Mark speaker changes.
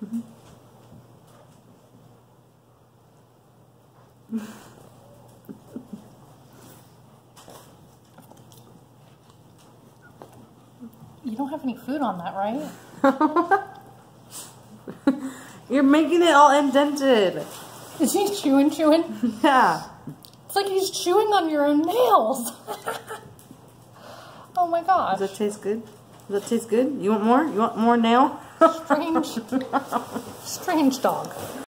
Speaker 1: You don't have any food on that, right?
Speaker 2: You're making it all indented.
Speaker 1: Is he chewing?
Speaker 2: Yeah.
Speaker 1: It's like he's chewing on your own nails. Oh my gosh.
Speaker 2: Does that taste good? Does that taste good? You want more? You want more nail?
Speaker 1: Strange dog.